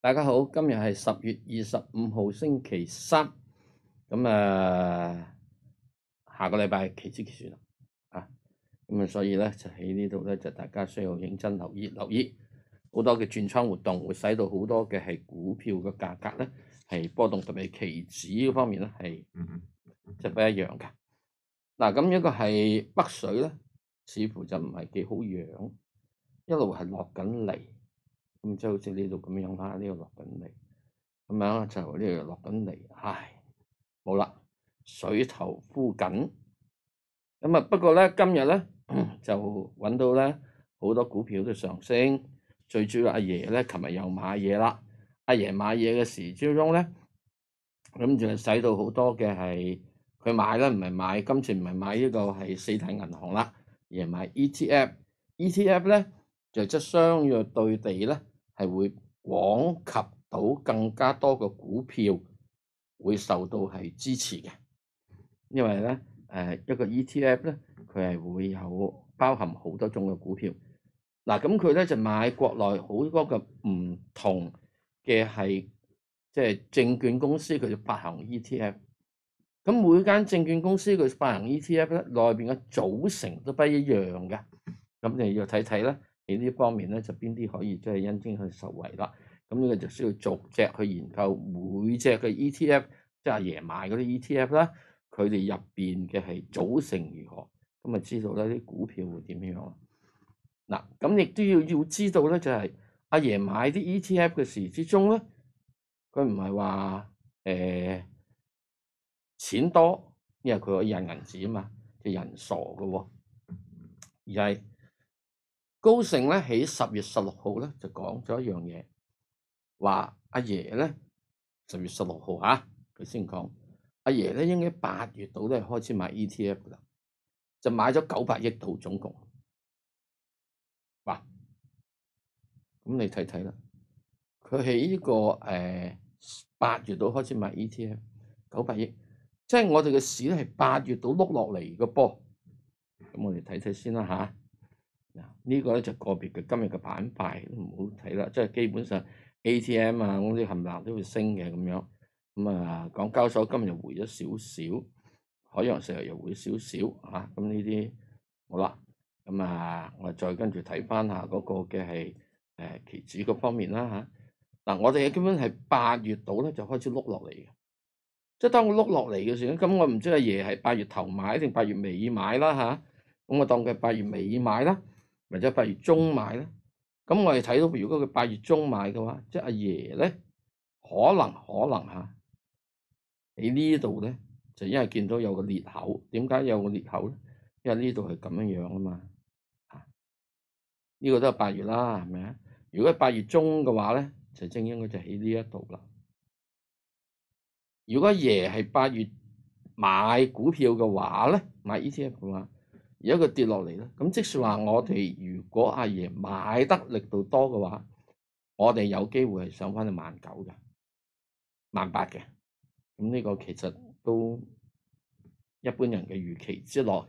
大家好，今日係10月25號星期三，咁下個禮拜期指結算啦，所以咧就喺呢度咧就大家需要認真留意好多嘅轉倉活動，會使到好多嘅係股票嘅價格咧係波動，特別係期指嗰方面咧係即係不一樣嘅。嗱，咁一個係北水咧，似乎就唔係幾好樣，一路係落緊嚟，咁即係好似呢度咁樣啦，呢度落緊嚟。咁樣就呢度落緊嚟，唉，冇啦，水頭枯緊。咁不過咧，今日咧就揾到咧好多股票都上升，最主要阿爺咧，琴日又買嘢啦。阿爺買嘢嘅時之中咧，咁就使到好多嘅係佢買咧，唔係買今次唔係買呢個係四大銀行啦，而係買 ETF。ETF 咧就即相約對地咧係會廣及到更加多嘅股票會受到係支持嘅，因為咧一個 ETF 咧佢係會有包含好多種嘅股票。嗱，咁佢咧就買國內好多嘅唔同嘅係即係證券公司佢就發行 ETF。咁每間證券公司佢發行 ETF 咧內邊嘅組成都不一樣嘅，咁你要睇睇咧喺呢方面咧就邊啲可以即係因應去受惠啦。咁呢個就需要逐隻去研究每隻嘅 ETF，即係阿爺買嗰啲 ETF 啦，佢哋入邊嘅係組成如何，咁啊知道咧啲股票會點樣。嗱，咁亦都要知道咧，就係阿爺買啲 ETF 嘅時之中咧，佢唔係話錢多，因為佢可以印銀紙啊嘛，就人傻嘅喎，而係高盛咧喺10月16號咧就講咗一樣嘢，話阿爺咧10月16號佢先講，阿爺咧應該8月度咧開始買 ETF 㗎啦，就買咗900億度總共。哇！咁你睇睇啦，佢喺呢個8月度開始買 ETF 900億，即係我哋嘅市咧係8月度碌落嚟嘅噃。咁我哋睇睇先啦嚇。呢個咧就個別嘅今日嘅板塊都唔好睇啦，即係基本上 ATM 啊嗰啲冚唪唥都會升嘅咁樣。咁港交所今日回咗少少，海洋石油又回少少嚇。咁呢啲好啦。咁我再跟住睇翻下嗰個嘅係期指嗰方面啦嚇。嗱，我哋基本係8月度咧就開始碌落嚟嘅，即係當我碌落嚟嘅時候，咁我唔知阿爺係8月頭買定8月尾買啦嚇。咁我當佢8月尾買啦，或者8月中買啦。咁我哋睇到，如果佢8月中買嘅話，即係阿爺咧可能嚇喺呢度咧，就因為見到有個裂口。點解有個裂口咧？因為呢度係咁樣啊嘛。呢個都係8月啦，係咪啊？如果係8月中嘅話咧，就正應該就喺呢一度啦。如果阿爺係8月買股票嘅話咧，買 ETF 嘅話，而家佢跌落嚟咧，咁即係話我哋如果阿爺買得力度多嘅話，我哋有機會係上翻去19,000嘅、18,000嘅。咁呢個其實都一般人嘅預期之內。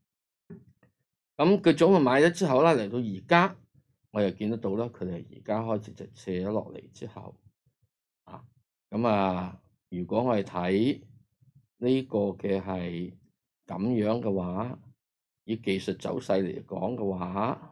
咁佢總共買咗之後啦，嚟到而家，我又見得到啦，佢哋而家開始就卸咗落嚟之後，如果我哋睇呢個嘅係咁樣嘅話，以技術走勢嚟講嘅話，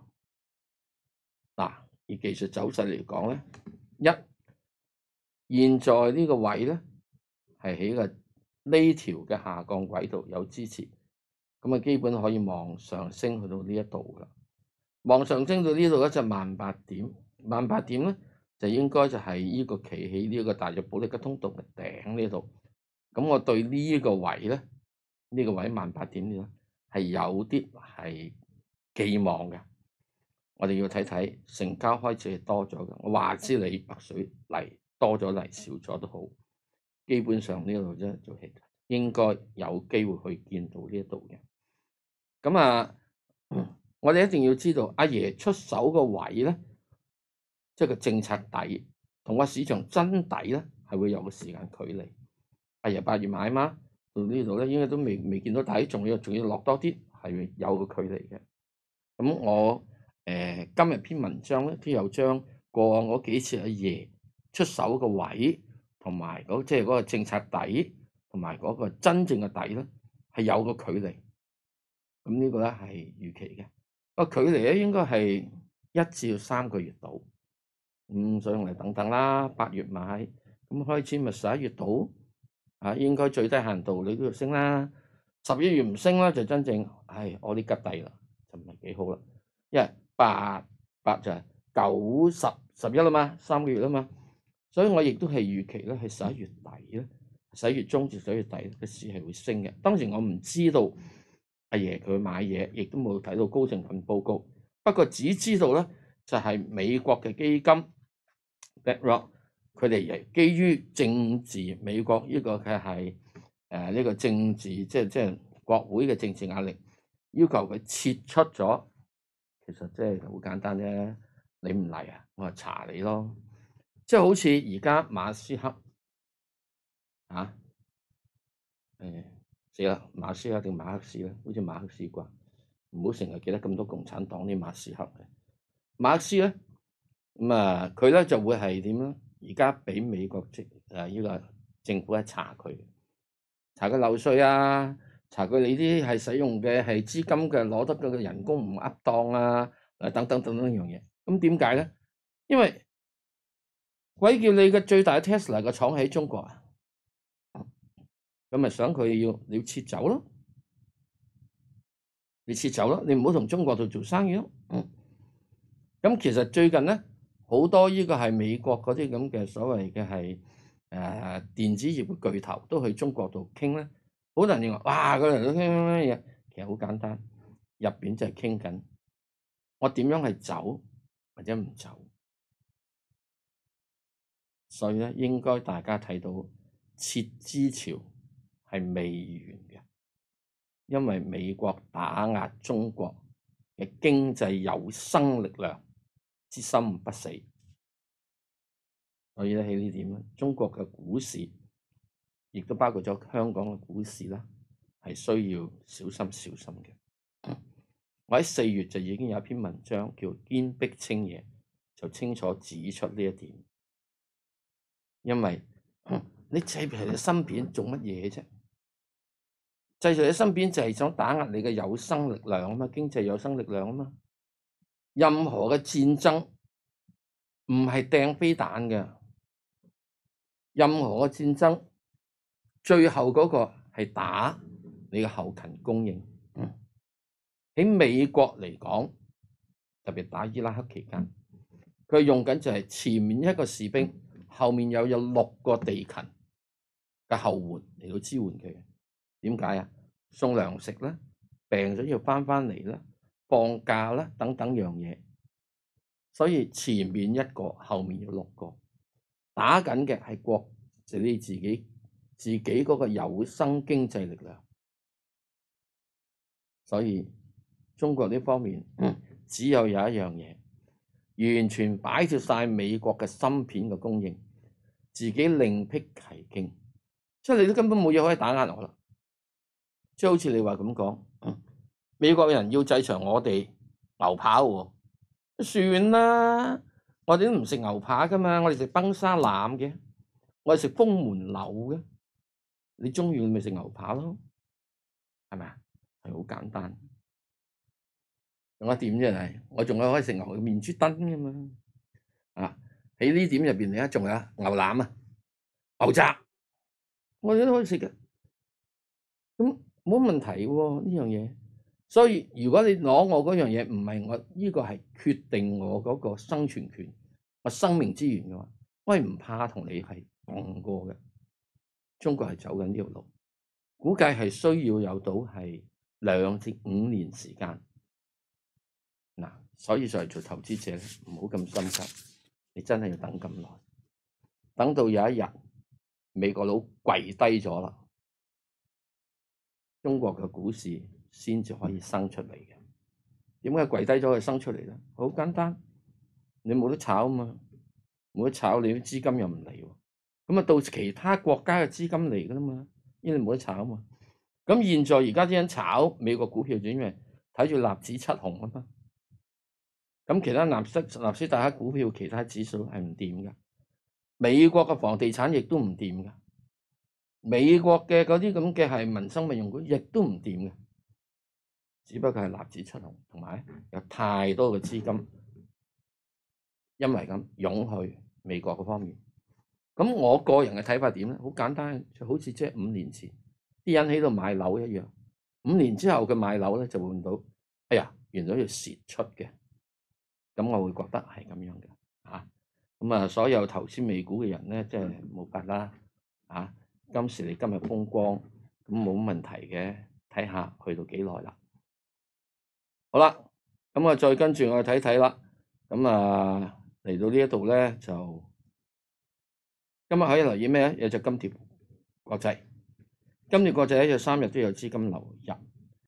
以技術走勢嚟講咧，現在呢個位咧係喺個呢條嘅下降軌道有支持。咁基本可以望上升去到呢一度㗎，望上升到呢度咧就18,000點，18,000點咧就應該就係呢個企喺呢個大約保利加通道嘅頂呢度。咁我對呢個位咧，呢個位18,000點咧係有啲係寄望嘅。我哋要睇睇成交開始係多咗嘅，我話知你北水嚟多咗嚟少咗都好，基本上呢度啫就係應該有機會去見到呢一度嘅。咁我哋一定要知道阿爺出手個位咧，即係個政策底同個市場真底咧，係會有個時間距離。阿爺8月買嘛，到呢度咧應該都未見到底，仲要落多啲，係有個距離嘅。咁我今日篇文章咧都有將過往嗰幾次阿爺出手個位同埋即係嗰個政策底同埋嗰個真正嘅底咧，係有個距離。咁呢個咧係預期嘅。個距離咧應該係1至3個月度。所以我哋等等啦，8月買，咁開始咪11月度啊，應該最低限度你都要升啦。11月唔升啦，就真正我啲吉底啦，就唔係幾好啦。因為8就係9、10、11啦嘛，3個月啦嘛，所以我亦都係預期咧係11月底咧，11月中至11月底嘅市係會升嘅。當時我唔知道阿爺佢買嘢，亦都冇睇到高成分報告，不過只知道咧就係美國嘅基金 BlackRock 佢哋基於政治，美國呢個嘅係呢個政治，即係國會嘅政治壓力，要求佢撤出咗。其實即係好簡單啫，你唔嚟啊，我就查你咯。即係好似而家馬斯克死啦，馬斯克定馬克思咧？好似馬克思啩，唔好成日記得咁多共產黨啲馬斯克嘅。馬克思咧咁佢咧就會係點咧？而家俾美國呢個政府查佢漏稅啊，查佢你啲係使用嘅係資金嘅攞得嘅人工唔恰當啊，等等樣嘢。咁點解咧？因為鬼叫你嘅最大嘅 Tesla 個廠喺中國啊，咁咪想佢你要撤走咯，你撤走咯，你唔好同中國度做生意咯。咁其實最近咧好多呢個係美國嗰啲咁嘅所謂嘅係電子業嘅巨頭都去中國度傾咧，好多人認為哇，佢哋都傾乜嘢？其實好簡單，入邊就係傾緊我點樣係走或者唔走。所以咧，應該大家睇到撤資潮係未完嘅，因為美國打壓中國嘅經濟有生力量之心不死。所以咧喺呢點咧，中國嘅股市亦都包括咗香港嘅股市啦，係需要小心嘅。我喺4月就已經有一篇文章叫《堅壁清野》，就清楚指出呢一點。因為你製造啲芯片做乜嘢啫？製造啲芯片就係想打壓你嘅有生力量啊嘛，經濟有生力量啊嘛。任何嘅戰爭唔係掟飛彈嘅，任何嘅戰爭最後嗰個係打你嘅後勤供應。喺美國嚟講，特別打伊拉克期間，佢用緊就係前面一個士兵，後面有6個地勤嘅後援嚟到支援佢。點解啊？送糧食啦，病咗要返嚟啦，放假啦，等等樣嘢。所以前面一個，後面有6個打緊嘅係國，就你自己嗰個有生經濟力量。所以中國呢方面只有一樣嘢，完全擺脫晒美國嘅芯片嘅供應，自己另闢蹊徑，即係你都根本冇嘢可以打壓我啦。即係好似你話咁講，美國人要制裁我哋牛扒喎，算啦，我哋都唔食牛扒噶嘛，我哋食崩沙腩嘅，我哋食封門樓嘅，你中意咪食牛扒咯，係咪啊？係好簡單。仲有一點啫係，我仲可以食牛面珠墩噶嘛。喺呢點入邊，而家仲有牛腩啊、牛雜，我哋都可以食嘅。咁冇問題喎呢樣嘢。所以如果你攞我嗰樣嘢，唔係我呢個係決定我嗰個生存權、我生命資源嘅話，我係唔怕同你係講過嘅。中國係走緊呢條路，估計係需要有到係2至5年時間。所以就係做投資者咧，唔好咁心急，你真係要等咁耐，等到有一日美國佬跪低咗啦，中國嘅股市先至可以生出嚟嘅。點解跪低咗佢生出嚟咧？好簡單，你冇得炒啊嘛，冇得炒，你啲資金又唔嚟喎，咁啊到其他國家嘅資金嚟噶啦嘛，因為你冇得炒啊嘛。咁現在而家啲人炒美國股票，就因為睇住納指7紅啊嘛。咁其他納斯達克股票其他指數係唔掂㗎， 美國嘅房地產亦都唔掂嘅，美國嘅嗰啲咁嘅係民生物用股亦都唔掂嘅，只不過係納指出紅，同埋有太多嘅資金因為咁湧去美國嗰方面。咁我個人嘅睇法點咧？好簡單，就好似即係5年前啲人喺度買樓一樣。5年之後佢買樓咧就會換到，哎呀，原來要蝕出嘅。咁我會覺得係咁樣嘅嚇。咁啊，所有投資美股嘅人咧，即係冇法啦嚇。今時你今日風光，咁冇問題嘅，睇下去到幾耐啦。好啦，咁啊再跟住我睇睇啦。咁啊嚟到呢一度咧就。今日可以留意咩？有隻金蝶國際，金蝶國際咧有3日都有資金流入，